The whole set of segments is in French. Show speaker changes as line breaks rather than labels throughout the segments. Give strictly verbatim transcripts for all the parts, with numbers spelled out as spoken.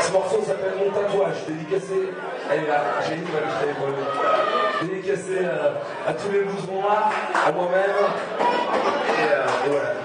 Ce morceau s'appelle Mon tatouage, dédicacé, elle est là, j'ai une nouvelle, je t'avais pas vu. Dédicacé euh, à tous les blouses noirs, à moi-même, et, euh, et voilà.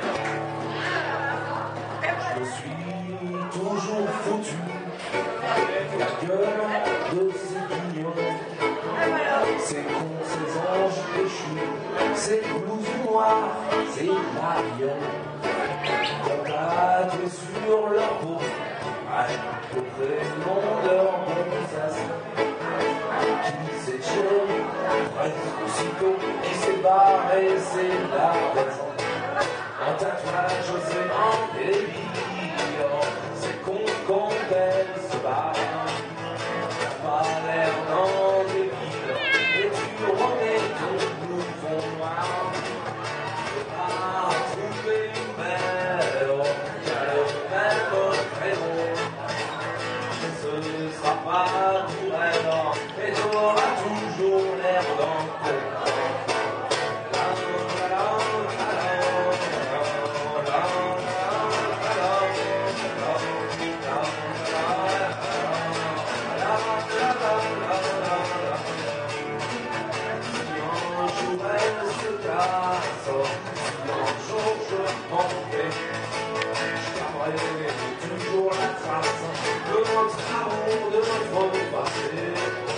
Je me suis toujours foutu la gueule de ces guignons, ces cons, ces anges péchus, ces blouses noires, ces marions, tatoués sur leur peau, au prénom de leur bon visage, qui s'étienne presque aussitôt, et s'est barré, c'est la raison. Un tatouage aux aimants délire, c'est con quand elle se barre. T'as pas l'air d'un débile, et tu remets ton blouson noir. Tu vas trouver une belle qui a le même prénom. Ce sera pas pour elle, et t'auras toujours l'air d'un con. Toujours la trace de notre amour, de notre passé.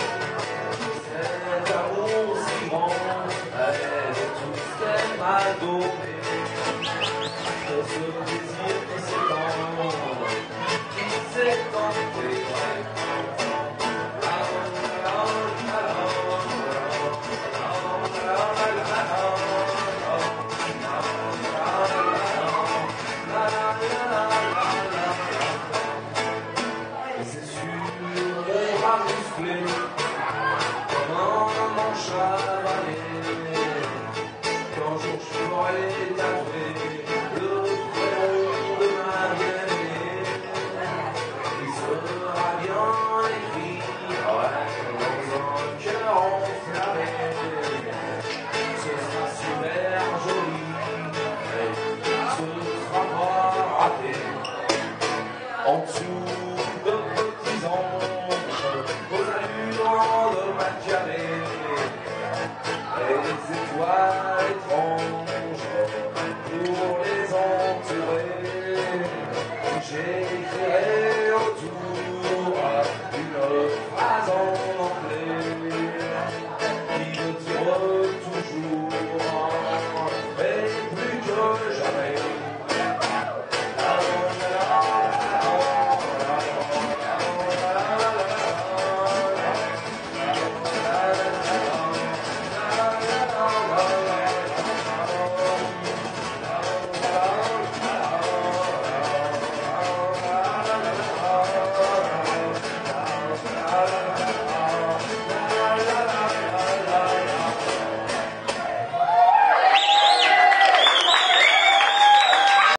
Cet amour si grand, elle est tout ce qu'elle m'a donné. De ce désir qui s'étend, qui s'étend, c'est sûr, on va muscler.